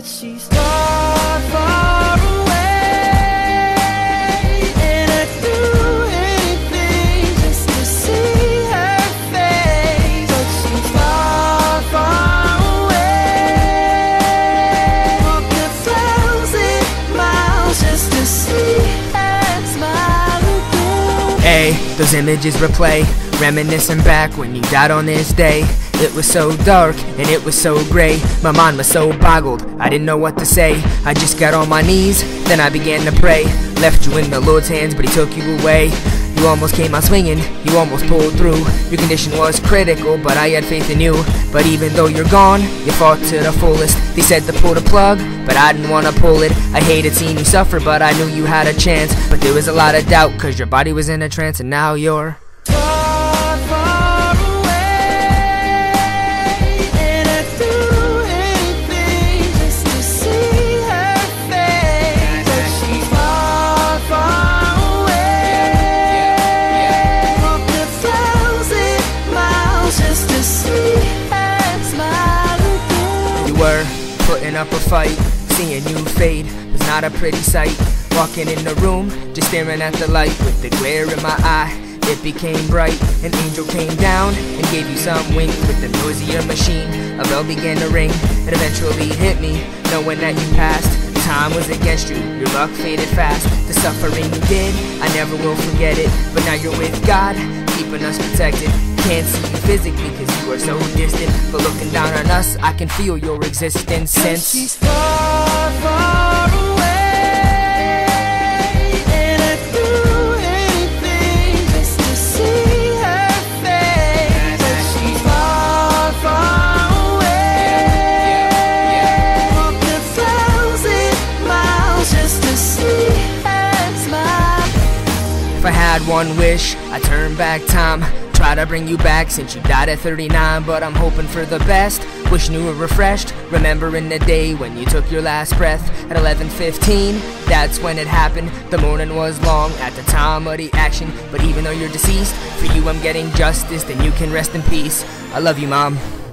she's far, far away, and I'd do anything just to see her face. But she's far, far away, walk 1,000 miles just to see her smile again. Hey, those images replay, reminiscing back when you died on this day. It was so dark and it was so gray. My mind was so boggled, I didn't know what to say. I just got on my knees, then I began to pray. Left you in the Lord's hands, but he took you away. You almost came out swinging, you almost pulled through. Your condition was critical, but I had faith in you. But even though you're gone, you fought to the fullest. They said to pull the plug, but I didn't want to pull it. I hated seeing you suffer, but I knew you had a chance. But there was a lot of doubt, cause your body was in a trance, and now you're Far, far away, and I'd do anything just to see her face. But she's far, far away, walk 1,000 miles just to see her smile again. You were putting up a fight, seeing you fade was not a pretty sight. Walking in the room, just staring at the light with the glare in my eye. It became bright, an angel came down and gave you some wings. With the noise of your machine, a bell began to ring. It eventually hit me, knowing that you passed. Time was against you, your luck faded fast. The suffering you did, I never will forget it. But now you're with God, keeping us protected. Can't see you physically cause you are so distant, but looking down on us, I can feel your existence since she's far, far away, and I'd do anything just to see her face. But she's far, far away, walk 1,000 miles just to see her smile. if I had one wish, I'd turn back time. Try to bring you back since you died at 39, but I'm hoping for the best. Wishing you were refreshed, remembering the day when you took your last breath at 11:15. That's when it happened. The morning was long at the time of the action, but even though you're deceased, for you I'm getting justice, then you can rest in peace. I love you, Mom.